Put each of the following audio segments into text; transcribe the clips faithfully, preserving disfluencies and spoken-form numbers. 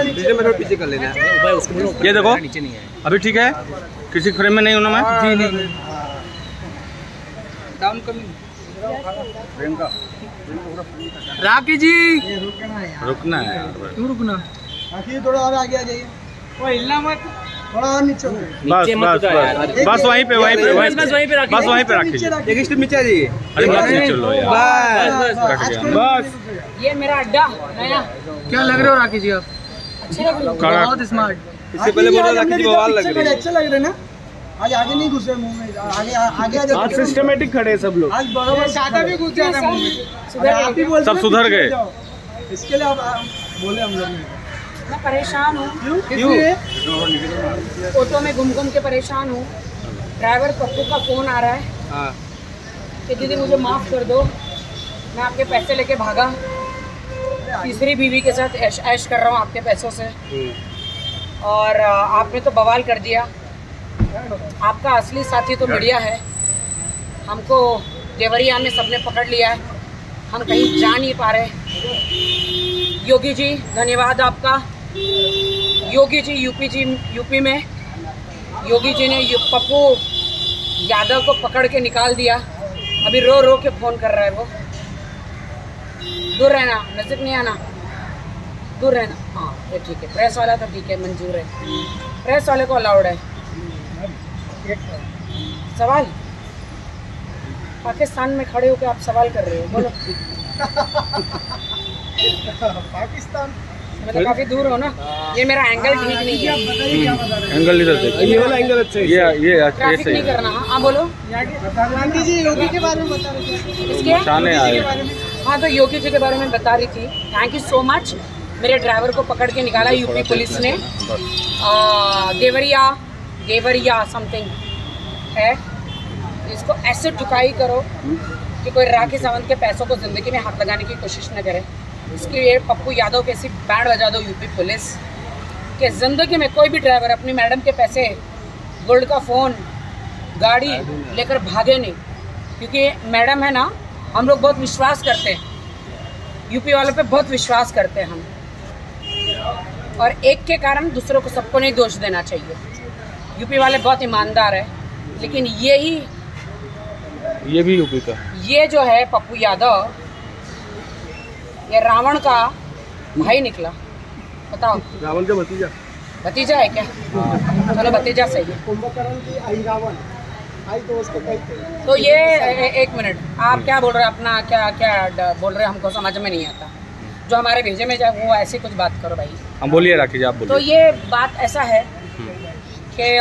पीछे कर लेना। ये देखो नीचे नहीं है अभी, ठीक है? किसी फ्रेम में नहीं हूँ ना मैं? जी नहीं। डाउन फ्रेम का राकी जी रुकना है यार, क्यों रुकना? थोड़ा और आगे आ जाइए, हिलना मत, थोड़ा और नीचे। बस बस बस बस वहीं पे वहीं पे बस वहीं पे रखिए, बस वहीं पे रखिए। एक स्टेप नीचे आ जाइए। अरे बस नीचे चलो यार, बस बस। ये मेरा अड्डा नया। क्या लग रहे हो राकी जी आप? अच्छे लग रहे हो, बहुत स्मार्ट। इससे पहले बोल रहा था कि बवाल लग रहे हैं। अच्छे लग रहे ना? आज आगे नहीं घुसे मुंह में, आगे आगे आगे आज सिस्टमैटिक खड़े सब लोग। आज बराबर सादा भी घुस जाता मुंह में। आप ही बोल, सब सुधर गए। इसके लिए आप बोले हम लोग। मैं परेशान हूँ, क्यों? ऑटो में घूम घूम के परेशान हूँ। ड्राइवर पप्पू का फोन आ रहा है कि दीदी मुझे माफ़ कर दो, मैं आपके पैसे लेके भागा, तीसरी बीवी के साथ ऐश ऐश कर रहा हूँ आपके पैसों से, और आपने तो बवाल कर दिया। आपका असली साथी तो मीडिया है, हमको देवरिया में सबने पकड़ लिया है, हम कहीं जा नहीं पा रहे। योगी जी धन्यवाद आपका। योगी जी यूपी जी यूपी में योगी जी ने पप्पू यादव को पकड़ के निकाल दिया। अभी रो रो के फ़ोन कर रहा है वो। दूर रहना, नजदीक नहीं आना, दूर रहना। हाँ ये ठीक है, प्रेस वाला तो ठीक है, मंजूर है, प्रेस वाले को अलाउड है। सवाल पाकिस्तान में खड़े होकर आप सवाल कर रहे हो, बोलो। पाकिस्तान मैं तो काफी दूर हो ना, ये मेरा एंगल ठीक नहीं है। एंगल इधर देखो, ये वाला एंगल अच्छा है। ये ये ट्रैफिक नहीं करना। हाँ बोलो। गांधी जी योगी के बारे में बता रही थी, इसके हाँ तो योगी जी के बारे में बता रही थी। Thank you so much. मेरे ड्राइवर को पकड़ के निकाला यूपी पुलिस ने। देवरिया देवरिया समथिंग है, इसको ऐसे ठुकाई करो कि कोई राखी सावंत के पैसों को जिंदगी में हाथ लगाने की कोशिश न करे। इसके लिए पप्पू यादव के ऐसी बैंड बजा दो यूपी पुलिस कि जिंदगी में कोई भी ड्राइवर अपनी मैडम के पैसे, गोल्ड का फ़ोन, गाड़ी लेकर भागे नहीं। क्योंकि मैडम है ना, हम लोग बहुत विश्वास करते हैं, यूपी वालों पे बहुत विश्वास करते हैं हम, और एक के कारण दूसरों को सबको नहीं दोष देना चाहिए। यूपी वाले बहुत ईमानदार है, लेकिन ये ही ये भी यूपी का, ये जो है पप्पू यादव, ये रावण का भाई निकला। बताओ, रावण का भतीजा भतीजा है क्या? चलो भतीजा सही है। कुंभकर्ण की आई रावण आई तो उसको कहते। तो ये ए, एक मिनट, आप क्या बोल रहे हैं? अपना क्या क्या बोल रहे हैं, हमको समझ में नहीं आता। जो हमारे भेजे में जाए वो ऐसी कुछ बात करो भाई। हम बोलिए राखी जी, आप बोलिए। तो ये बात ऐसा है कि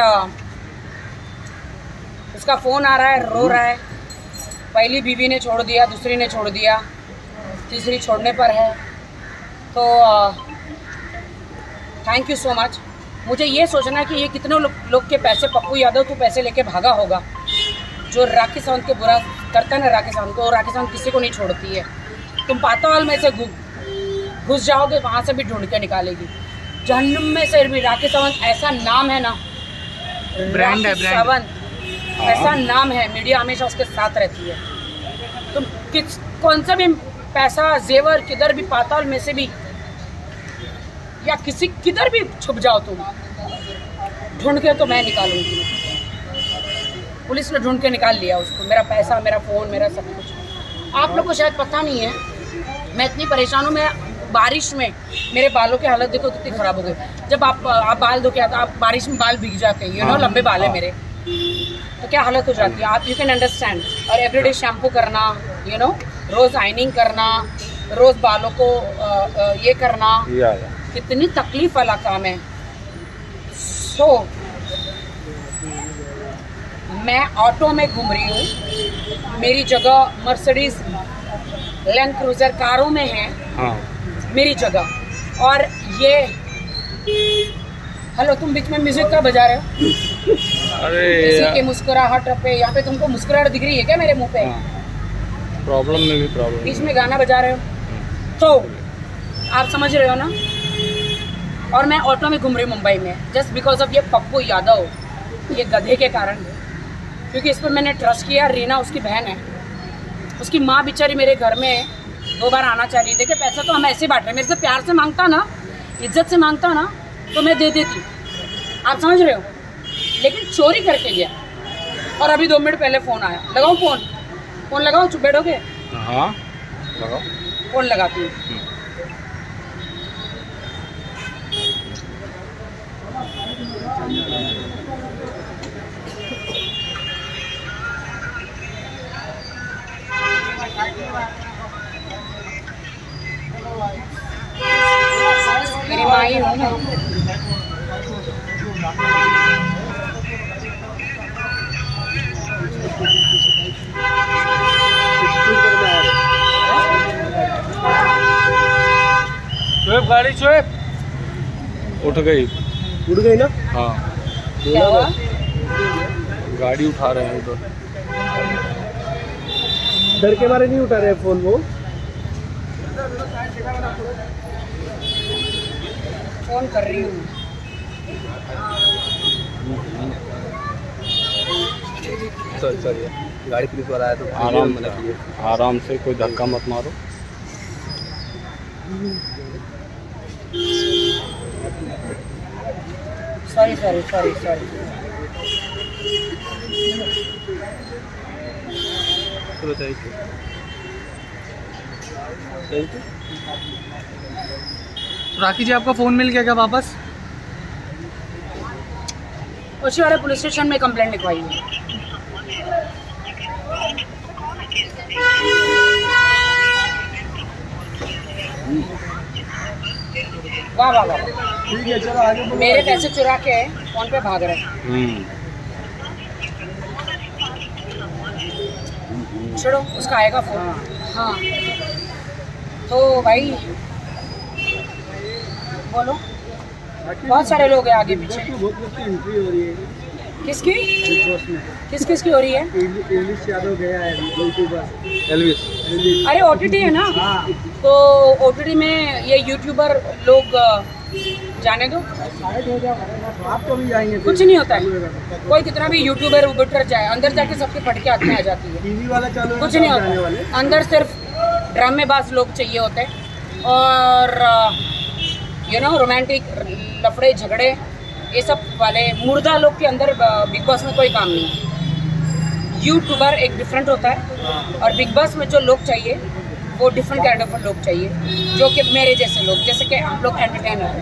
उसका फोन आ रहा है, रो रहा है, पहली बीवी ने छोड़ दिया, दूसरी ने छोड़ दिया, तीसरी छोड़ने पर है। तो थैंक यू सो मच। मुझे ये सोचना है कि ये कितने लो, लोग के पैसे पप्पू यादव तू पैसे लेके भागा होगा, जो राखी सावंत के बुरा करता है ना राखी सावंत को। राखी सावंत किसी को नहीं छोड़ती है। तुम पाताल में से घुस जाओगे, वहाँ से भी ढूंढ के निकालेगी। जहन्नुम में से भी राखी सावंत ऐसा नाम है ना, ब्रांड है, सावंत ऐसा नाम है, मीडिया हमेशा उसके साथ रहती है। तुम किस कौन सा भी पैसा, जेवर, किधर भी पाताल में से भी या किसी किधर भी छुप जाओ तुम, ढूंढ के तो मैं निकालूंगी। पुलिस ने ढूंढ के निकाल लिया उसको, मेरा पैसा, मेरा फ़ोन, मेरा सब कुछ। आप लोग को शायद पता नहीं है, मैं इतनी परेशान हूँ। मैं बारिश में मेरे बालों की हालत देखो कितनी ख़राब हो गई। जब आप आप बाल धो के आते, आप बारिश में बाल भीग जाते हैं, यू नो, लंबे बाल है मेरे, तो क्या हालत हो जाती है आप यू कैन अंडरस्टैंड। और एवरीडे शैम्पू करना, यू नो, रोज़ आइनिंग करना, रोज़ बालों को आ, आ, ये करना, कितनी तकलीफ वाला काम है। सो so, मैं ऑटो में घूम रही हूँ, मेरी जगह मर्सिडीज लैंड क्रूजर कारों में है। हाँ। मेरी जगह। और ये हेलो, तुम बीच में म्यूजिक का बजा रहे हो? अरे किसी के मुस्कुराहट पे, यहाँ पे तुमको मुस्कुराहट दिख रही है क्या मेरे मुंह पे? प्रॉब्लम में भी प्रॉब्लम, बीच में गाना बजा रहे हो, तो आप समझ रहे हो ना। और मैं ऑटो में घूम रही हूँ मुंबई में, जस्ट बिकॉज ऑफ ये पप्पू यादव, ये गधे के कारण। क्योंकि इस पर मैंने ट्रस्ट किया। रीना उसकी बहन है, उसकी माँ बेचारी मेरे घर में दो बार आना चाहिए। देखिए पैसा तो हम ऐसे बांट रहे हैं, मेरे से प्यार से मांगता ना, इज्जत से मांगता ना तो मैं दे देती, आप समझ रहे हो, लेकिन चोरी करके गया। और अभी दो मिनट पहले फ़ोन आया, लगाओ फ़ोन, फ़ोन लगाओ, चुप बैठोगे? हाँ लगाओ, फ़ोन लगाती हूँ। मेरी माई हूँ ना। शोएब गाड़ी, शोएब उठ गई, उठ गई ना? हाँ क्या हुआ? गाड़ी उठा रहे हैं उधर। डर के मारे नहीं उठा रहे फोन वो। फोन कर रही हूँ। चल चलिए, गाड़ी पुलिस वाला आया तो आराम से, आराम से, कोई धक्का मत मारो। Sorry sorry sorry sorry. चलो thank you, thank you. Rakhi ji आपका फ़ोन मिल गया क्या वापस? उसी वाले पुलिस स्टेशन में कंप्लेंट लिखवाई है। वाह वाह वाह, ठीक है चलो आगे। मेरे पैसे चुरा के फोन पे भाग रहे हैं। छोड़ो, उसका आएगा फोन। हाँ तो भाई बोलो, बहुत सारे लोग हैं आगे पीछे। बहुत लोग की एंट्री हो रही है। किसकी किस किस की हो रही है? एल्विस यादव गया है, यूट्यूबर एल्विस। अरे ओटीटी है ना, तो ओटीटी में ये यूट्यूबर लोग जाने दो, आप तो भी जाएंगे। कुछ नहीं होता है। कोई कितना भी यूट्यूबर उबटर जाए, अंदर जाके सबके फटके हाथ में आ जाती है। टीवी वाला चालू है, कुछ नहीं होता, अंदर सिर्फ ड्रामेबाज लोग चाहिए होते हैं और यू नो रोमांटिक लफड़े झगड़े ये सब वाले मुर्दा लोग के अंदर बिग बॉस में कोई काम नहीं है। यूट्यूबर एक डिफरेंट होता है और बिग बॉस में जो लोग चाहिए वो डिफरेंट काइंड ऑफ लोग चाहिए, जो कि मेरे जैसे लोग, जैसे कि हम लोग एंटरटेनर हैं।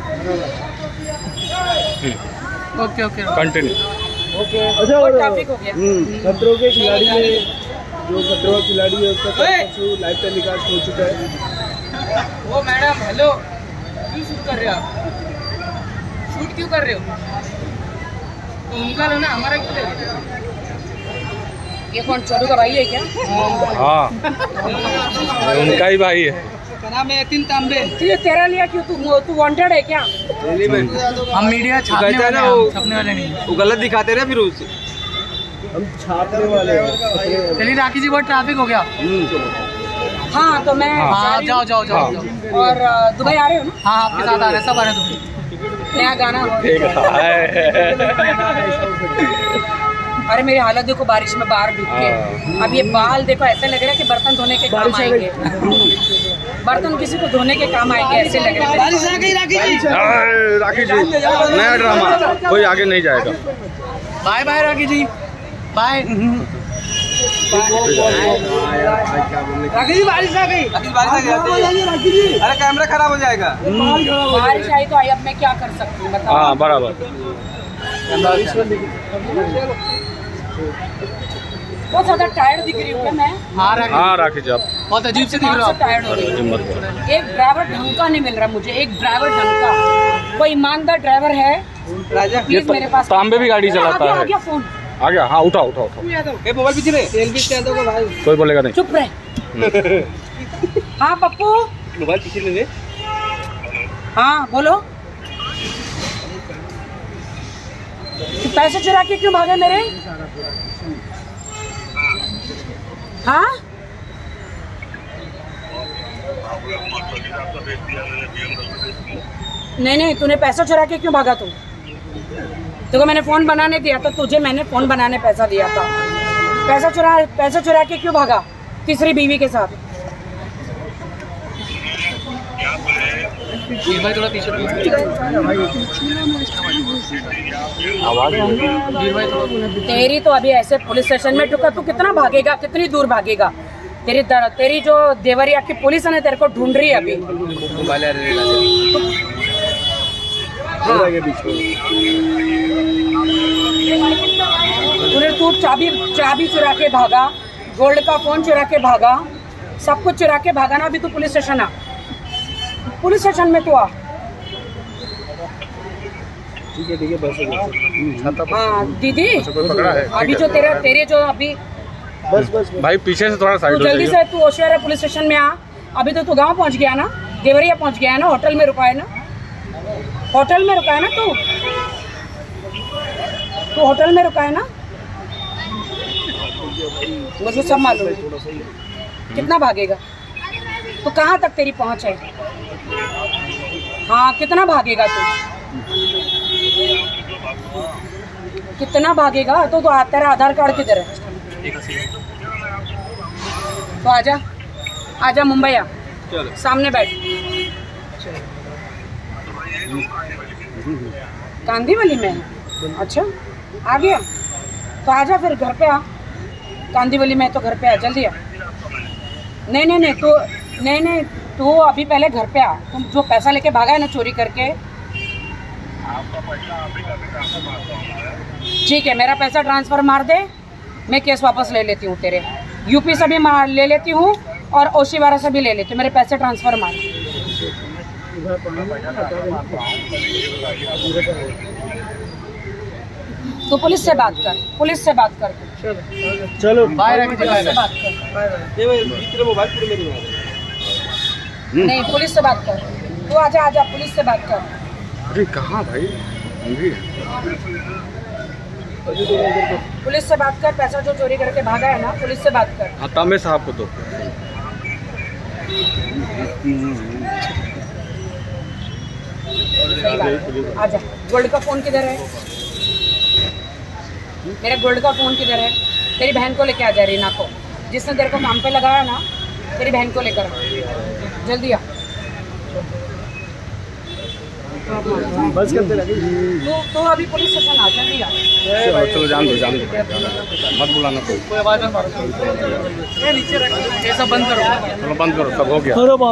Okay okay continue. ओके अच्छा, और ट्रैफिक हो गया। खतरों के खिलाड़ी में जो खतरों का खिलाड़ी है उसका लाइव टेलीकास्ट हो चुका है। ओ मैडम हेलो, क्यों शूट कर रहे हो आप? शूट क्यों कर रहे हो? तो उनका लो ना, हमारा क्यों ले रहे हो? ये कौन, छोटू का भाई है क्या? हाँ उनका ही भाई है। नाम है यतीन तांबे। तो ये तेरा लिया क्यों? तू तू वांटेड है क्या? हम मीडिया छापने वाले हैं, छापने वाले नहीं। वो गलत दिखाते रहे, फिर उससे हम छापने वाले हैं। चलिए राखी जी, बहुत ट्रैफिक हो गया। हाँ तो मैं हाँ जाओ जाओ जाओ जाओ। और दुबई आ रहे हो ना? हाँ आपके साथ आ रहे हैं, सब आ रहे हैं। नया गाना। अरे मेरी हालत देखो, बारिश में बाहर भीग के। अब ये बाल देखो, ऐसे लग रहा है कि बर्तन धोने के काम आएंगे। बर्तन किसी को धोने के काम आएंगे, ऐसे लग रहा है। राखी जी नया ड्रामा, कोई आगे नहीं जाएगा। Bye bye Rakhi ji, bye. Rakhi ji बारिश आ गई, राखी जी। अरे कैमरा खराब हो जाएगा। बारिश आई तो आई, अब मैं क्या कर सकती हूँ बताओ। हाँ बराबर। बहुत ज्यादा टायर्ड दिख रही हूँ क्या मैं? हाँ राखी, हाँ राखी जी आप बहुत अजीब से दिख रहे हो आप। टायर्ड हो रही हूँ। एक ड्राइवर ढंग का नहीं मिल रहा मुझे, एक ड्राइवर ढंग का, कोई ईमानदार ड्राइवर है प्लीज मेरे पास। तांबे भी गाड़ी चलाता है। आ गया फोन, आ गया। हाँ उठाओ उठाओ उठाओ। ये मोबाइल पीछे रहे, एल्विस यादव का भाई। कोई बोलेगा नहीं। चुप रहे। हाँ पप्पू, मोबाइल पीछे ले ले। हाँ बोलो। तू पैसे चुरा के क्यों भागे मेरे? हाँ नहीं नहीं, तूने पैसा चुरा के क्यों भागा? तू देखो मैंने फोन बनाने दिया था तुझे, मैंने फोन बनाने पैसा दिया था। पैसा चुरा पैसा चुरा के क्यों भागा तीसरी बीवी के साथ? भाई थोड़ा पीछे तेरी तो अभी ऐसे पुलिस स्टेशन में टुका, तू कितना भागेगा, कितनी दूर भागेगा? तेरी दर, तेरी जो देवरिया की पुलिस है ना तेरे को ढूंढ रही है अभी। तूने तू चाबी चाबी चुरा के भागा, गोल्ड का फोन चुरा के भागा, सब कुछ चुरा के भागा ना। अभी तू पुलिस स्टेशन आ, पुलिस स्टेशन में तू आ। ठीक है ठीक है बस। हाँ दीदी, पकड़ा है अभी जो तेरे तेरे जो अभी बस बस भाई पीछे से थोड़ा साइड तू हो जल्दी जाइए। से तू होशियार पुलिस स्टेशन में आ। अभी तो तू गांव पहुंच गया ना, देवरिया पहुंच गया है ना, होटल में रुका है ना, होटल में रुका है ना तू तू होटल में रुका है ना, मुझे सब मालूम है। कितना भागेगा तो कहाँ तक तेरी पहुंच है? हाँ कितना भागेगा तू, कितना भागेगा? तो, तो तेरा आधार कार्ड किधर है? तो आजा आजा मुंबई आ, सामने बैठ। कांदीवली में है? अच्छा आ गया तो आजा फिर घर पे आ। कांदीवली में तो घर पे आ, जल्दी आ। नहीं नहीं नहीं तो नहीं नहीं तू अभी पहले घर पे आ। तुम जो पैसा लेके भागा है ना चोरी करके, ठीक है मेरा पैसा ट्रांसफर मार दे, मैं केस वापस ले लेती हूँ तेरे, यूपी से भी मार ले लेती हूँ और ओशीवारा से भी ले लेती हूँ। मेरे पैसे ट्रांसफर मार। तो पुलिस से बात कर, पुलिस से बात कर। चलो बाहर पुलिस से बात कर। मोबाइल पूरे मेरे में। नहीं पुलिस से बात कर, तू आजा आजा पुलिस से बात कर। अरे कहाँ भाई? पुलिस से बात कर, पैसा जो चोरी करके भागा है ना, पुलिस से बात कर। हाँ तामे साहब को तो सही बात। आजा, गोल्ड का फोन किधर है? मेरे गोल्ड का फोन किधर है? तेरी बहन को लेके आ जा, रीना को, जिसने तेरे को काम पे लगाया ना, तेरी बहन को लेकर जल्दी आ। बस करते लगे। तू तो अभी पुलिस स्टेशन आ, जल्दी आ। चलो चलो जान दो जान दो मत बुलाना कोई। कोई आवाज मत मारो, ये नीचे रख, ये सब बंद करो। चलो बंद करो, सब हो गया।